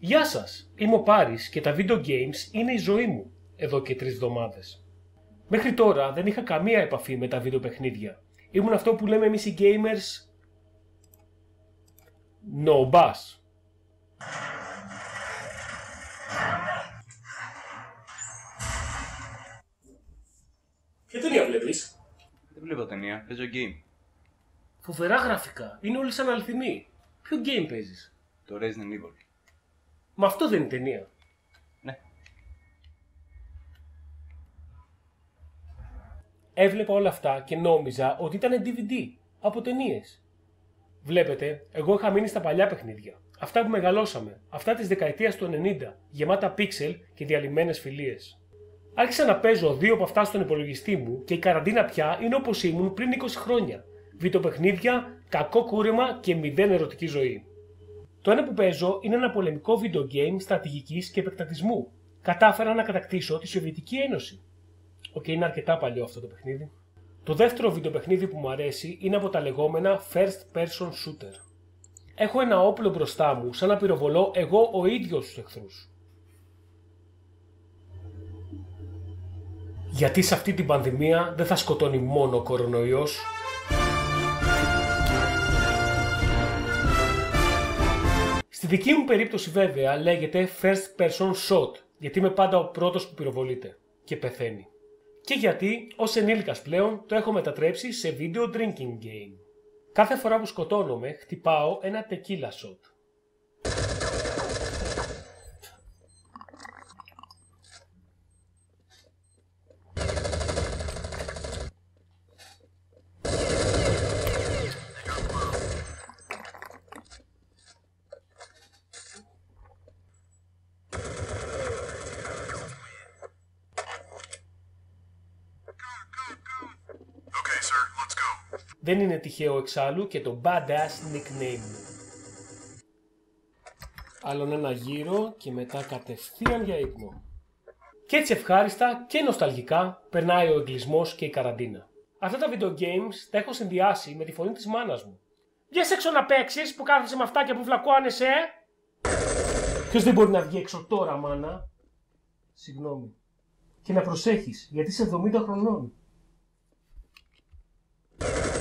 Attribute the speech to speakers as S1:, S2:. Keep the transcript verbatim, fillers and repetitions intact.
S1: Γεια σας, είμαι ο Πάρης και τα video games είναι η ζωή μου εδώ και τρεις εβδομάδες. Μέχρι τώρα δεν είχα καμία επαφή με τα βίντεο παιχνίδια. Ήμουν αυτό που λέμε εμείς οι gamers no bus. Ποια ταινία βλέπεις?
S2: Δεν βλέπω ταινία, παίζω game.
S1: Φοβερά γραφικά, είναι όλοι σαν αληθινοί. Ποιο game παίζεις?
S2: Το Resident Evil.
S1: Μα αυτό δεν είναι ταινία.
S2: Ναι.
S1: Έβλεπα όλα αυτά και νόμιζα ότι ήταν ντι βι ντι από ταινίες. Βλέπετε, εγώ είχα μείνει στα παλιά παιχνίδια. Αυτά που μεγαλώσαμε, αυτά της δεκαετίας του ενενήντα, γεμάτα πίξελ και διαλυμένες φιλίες. Άρχισα να παίζω δύο από αυτά στον υπολογιστή μου και η καραντίνα πια είναι όπως ήμουν πριν είκοσι χρόνια. Βιντεοπαιχνίδια, κακό κούρεμα και μηδέν ερωτική ζωή. Το ένα που παίζω είναι ένα πολεμικό video game στρατηγικής και επεκτατισμού. Κατάφερα να κατακτήσω τη Σοβιετική Ένωση. Οκ, okay, είναι αρκετά παλιό αυτό το παιχνίδι. Το δεύτερο βιντεοπαιχνίδι που μου αρέσει είναι από τα λεγόμενα first person shooter. Έχω ένα όπλο μπροστά μου σαν να πυροβολώ εγώ ο ίδιος τους εχθρούς. Γιατί σε αυτή την πανδημία δεν θα σκοτώνει μόνο ο κορονοϊός. Στη δική μου περίπτωση βέβαια λέγεται first person shot, γιατί είμαι πάντα ο πρώτος που πυροβολείται και πεθαίνει. Και γιατί ως ενήλικας πλέον το έχω μετατρέψει σε video drinking game. Κάθε φορά που σκοτώνομαι χτυπάω ένα tequila shot. Δεν είναι τυχαίο εξάλλου και το badass nickname μου. Άλλον ένα γύρο και μετά κατευθείαν για ύπνο. Και έτσι ευχάριστα και νοσταλγικά περνάει ο εγκλισμός και η καραντίνα. Αυτά τα video games τα έχω συνδυάσει με τη φωνή της μάνας μου. Βγες έξω να παίξεις που κάθεσαι με αυτά και που βλακώνεσαι, ε! Ποιος δεν μπορεί να βγει έξω τώρα, μάνα? Συγγνώμη. Και να προσέχεις, γιατί είσαι εβδομήντα χρονών.